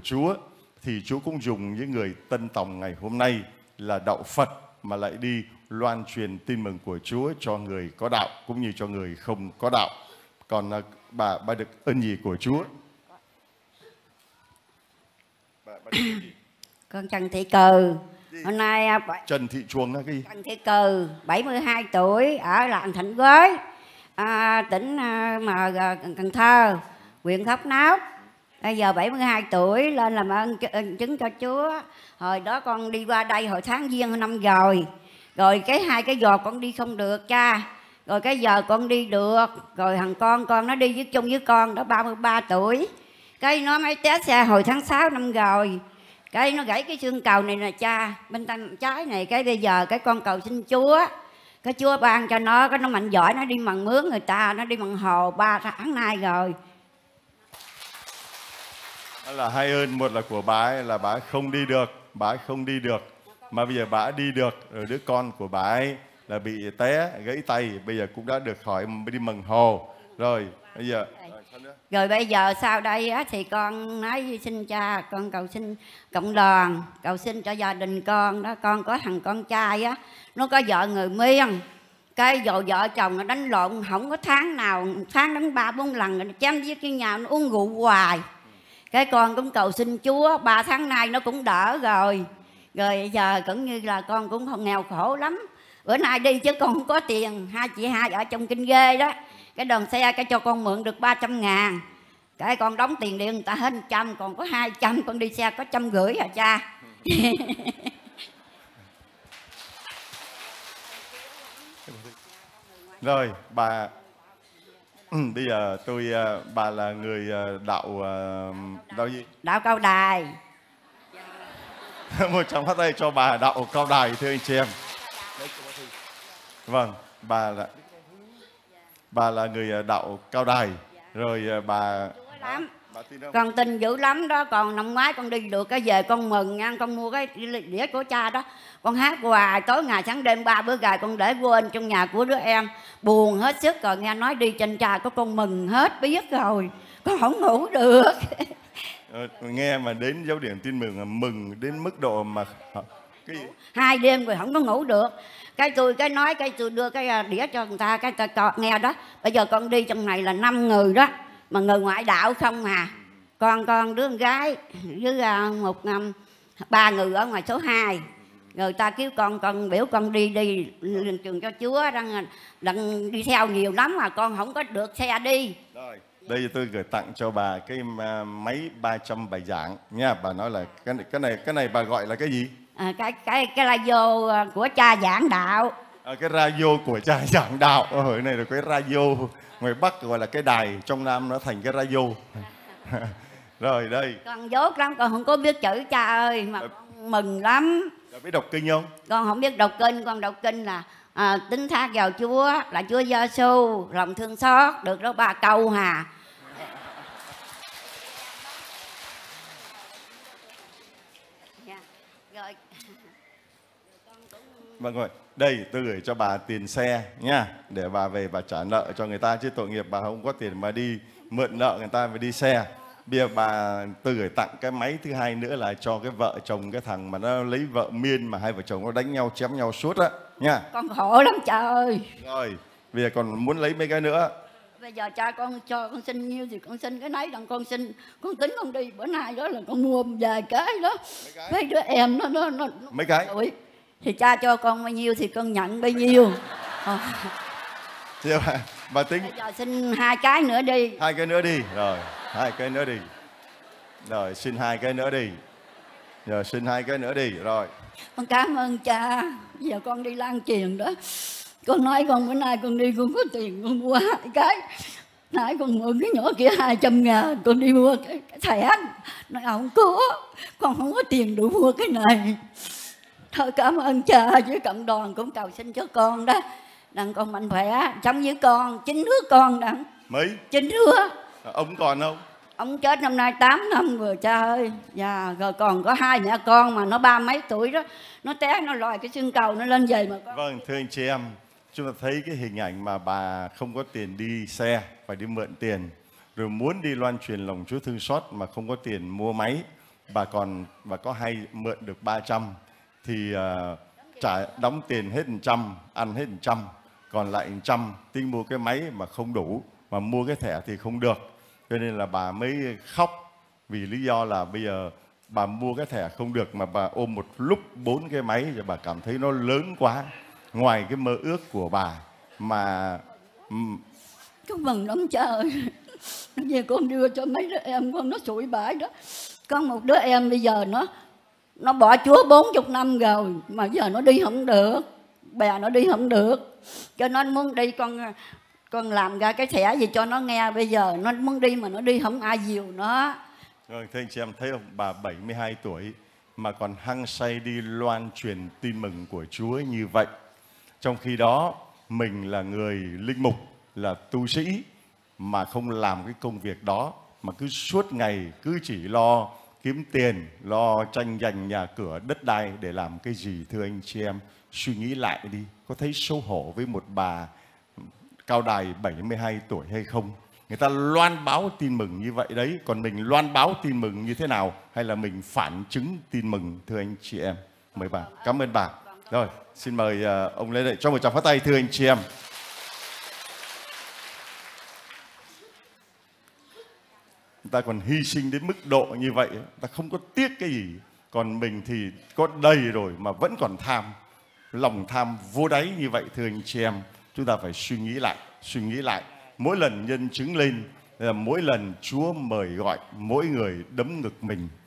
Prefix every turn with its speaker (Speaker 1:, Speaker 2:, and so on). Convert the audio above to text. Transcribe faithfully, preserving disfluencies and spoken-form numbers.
Speaker 1: Chúa, thì Chúa cũng dùng những người Tân Tòng ngày hôm nay là đạo Phật mà lại đi loan truyền tin mừng của Chúa cho người có đạo cũng như cho người không có đạo. Còn bà bà được ơn gì của Chúa? Bà, bà được ơn gì?
Speaker 2: Con Trần Thị Cừ. Hôm nay
Speaker 1: Trần Thị Chuồng cái gì?
Speaker 2: Trần Thị Cừ, bảy mươi hai tuổi, ở làng Thạnh Quế, à, tỉnh à, mà Cần Thơ, huyện Thốt Nốt. Bây giờ bảy mươi hai tuổi, lên làm ơn chứng cho Chúa. Hồi đó con đi qua đây hồi tháng Giêng năm rồi. Rồi cái hai cái giò con đi không được cha. Rồi cái giờ con đi được. Rồi thằng con con nó đi với chung với con, đó ba mươi ba tuổi. Cái nó mới té xe hồi tháng sáu năm rồi. Cái nó gãy cái xương cầu này nè cha, bên tay trái này. Cái bây giờ cái con cầu xin Chúa, cái Chúa ban cho nó, cái nó mạnh giỏi, nó đi mần mướn người ta, nó đi mần hồ ba tháng nay rồi.
Speaker 1: Đó là hai ơn, một là của bà ấy là bà ấy không đi được, bà ấy không đi được. Mà bây giờ bà ấy đi được, rồi đứa con của bà ấy là bị té, gãy tay, bây giờ cũng đã được khỏi đi mần hồ. Rồi, bây giờ...
Speaker 2: Rồi bây giờ sau đây á, thì con nói xin cha, con cầu xin cộng đoàn, cầu xin cho gia đình con đó. Con có thằng con trai á, nó có vợ người Miên. Cái vợ vợ chồng nó đánh lộn, không có tháng nào, tháng đánh ba bốn lần, nó chém giết cái nhà, nó uống rượu hoài. Cái con cũng cầu xin Chúa, ba tháng nay nó cũng đỡ rồi. Rồi giờ cũng như là con cũng không nghèo khổ lắm. Bữa nay đi chứ con không có tiền, hai chị hai ở trong Kinh Ghê đó. Cái đoàn xe cái cho con mượn được ba trăm ngàn. Cái con đóng tiền điện người ta hết trăm, còn có hai trăm, con đi xe có trăm rưỡi hả cha.
Speaker 1: Rồi, bà... Bây giờ tôi, bà là người đạo... đạo gì?
Speaker 2: Đạo Cao Đài.
Speaker 1: Một trong phát tay cho bà đạo Cao Đài, thưa anh chị em. Vâng, bà là... Bà là người đạo Cao Đài. Rồi bà...
Speaker 2: Lắm. Con tin dữ lắm đó. Còn năm ngoái con đi được cái về con mừng nha. Con mua cái đĩa của cha đó, con hát hoài tối ngày sáng đêm ba bữa gài con để quên trong nhà của đứa em. Buồn hết sức rồi, nghe nói đi trên cha có con mừng hết biết rồi. Con không ngủ được.
Speaker 1: Nghe mà đến giáo điểm tin mừng là mừng đến mức độ mà cái gì?
Speaker 2: Hai đêm rồi không có ngủ được. Cái tôi cái nói cái tôi đưa cái đĩa cho người ta, cái ta nghe đó. Bây giờ con đi trong này là năm người đó, mà người ngoại đạo không à. Con con đứa con gái với một um, ba người ở ngoài số hai. Người ta kêu con con biểu con đi đi lên trường cho Chúa, đang đang đi theo nhiều lắm mà con không có được xe đi.
Speaker 1: Rồi, đây tôi gửi tặng cho bà cái máy ba trăm bài giảng nha. Bà nói là cái này cái này cái này bà gọi là cái gì?
Speaker 2: À, cái cái cái radio của cha giảng đạo.
Speaker 1: À, cái radio của cha giảng đạo. Ở này là cái radio, ngoài Bắc gọi là cái đài, trong Nam nó thành cái radio. Rồi đây.
Speaker 2: Con dốt lắm, con không có biết chữ cha ơi, mà con mừng lắm.
Speaker 1: Bà biết đọc kinh không?
Speaker 2: Con không biết đọc kinh, con đọc kinh là à, tín thác vào Chúa, là Chúa Giêsu, lòng thương xót, được đó ba câu hà. Rồi.
Speaker 1: Vâng rồi, đây tôi gửi cho bà tiền xe nha, để bà về bà trả nợ cho người ta, chứ tội nghiệp bà không có tiền mà đi mượn nợ người ta và đi xe. Bây giờ bà tôi gửi tặng cái máy thứ hai nữa là cho cái vợ chồng cái thằng mà nó lấy vợ Miên mà hai vợ chồng nó đánh nhau chém nhau suốt á nha.
Speaker 2: Con khổ lắm cha ơi.
Speaker 1: Rồi, bây giờ còn muốn lấy mấy cái nữa.
Speaker 2: Bây giờ cha con cho con xin nhiêu thì con xin cái nấy, đặng con xin, con tính con đi bữa nay đó là con mua vài cái đó. Mấy, mấy đứa em nó nó nó
Speaker 1: mấy cái
Speaker 2: tuổi. Thì cha cho con bao nhiêu thì con nhận bấy nhiêu.
Speaker 1: Chứ bà, bà tính.
Speaker 2: Bây giờ xin hai cái nữa đi.
Speaker 1: Hai cái nữa đi, rồi, hai cái nữa đi. Rồi, xin hai cái nữa đi. Rồi, xin hai cái nữa đi, rồi.
Speaker 2: Con cảm ơn cha. Giờ con đi lan truyền đó. Con nói con bữa nay con đi con có tiền con mua hai cái. Nãy con mượn cái nhỏ kia hai trăm ngàn, con đi mua cái, cái thẻ. Nói không có, con không có tiền đủ mua cái này. Thôi cảm ơn cha với cộng đoàn cũng cầu xin cho con đó. Đặng con mạnh khỏe, sống với con, chín đứa con đặng.
Speaker 1: Mấy?
Speaker 2: Chín đứa.
Speaker 1: Ông còn không?
Speaker 2: Ông chết năm nay tám năm rồi cha ơi. Dạ, rồi còn có hai mẹ con mà nó ba mấy tuổi đó. Nó té, nó lòi cái xương cầu nó lên vậy mà con.
Speaker 1: Vâng, thưa anh chị em, chúng ta thấy cái hình ảnh mà bà không có tiền đi xe, phải đi mượn tiền. Rồi muốn đi loan truyền lòng Chúa thương xót mà không có tiền mua máy. bà còn bà có hay mượn được ba trăm thì uh, trả đóng tiền hết một trăm, ăn hết một trăm, còn lại một trăm tính mua cái máy mà không đủ, mà mua cái thẻ thì không được, cho nên là bà mới khóc, vì lý do là bây giờ bà mua cái thẻ không được mà bà ôm một lúc bốn cái máy, và bà cảm thấy nó lớn quá ngoài cái mơ ước của bà. Mà
Speaker 3: chúc mừng ông cha ơi, về con đưa cho mấy đứa em con nó sụi bãi đó. Có một đứa em bây giờ nó nó bỏ Chúa bốn chục năm rồi mà giờ nó đi không được, bè nó đi không được, cho nó muốn đi, con con làm ra cái thẻ gì cho nó nghe. Bây giờ nó muốn đi mà nó đi không ai dìu nó.
Speaker 1: Rồi, thưa anh chị em thấy không, bà bảy mươi hai tuổi mà còn hăng say đi loan truyền tin mừng của Chúa như vậy. Trong khi đó mình là người linh mục, là tu sĩ mà không làm cái công việc đó, mà cứ suốt ngày cứ chỉ lo kiếm tiền, lo tranh giành nhà cửa đất đai để làm cái gì? Thưa anh chị em, suy nghĩ lại đi, có thấy xấu hổ với một bà cao đài bảy mươi hai tuổi hay không? Người ta loan báo tin mừng như vậy đấy, còn mình loan báo tin mừng như thế nào? Hay là mình phản chứng tin mừng? Thưa anh chị em, mời bà. Cảm ơn bà. Rồi, xin mời uh, ông Lê Đệ cho một tràng pháo tay. Thưa anh chị em, người ta còn hy sinh đến mức độ như vậy, người ta không có tiếc cái gì. Còn mình thì có đầy rồi mà vẫn còn tham, lòng tham vô đáy như vậy. Thưa anh chị em, chúng ta phải suy nghĩ lại, suy nghĩ lại. Mỗi lần nhân chứng lên là mỗi lần Chúa mời gọi mỗi người đấm ngực mình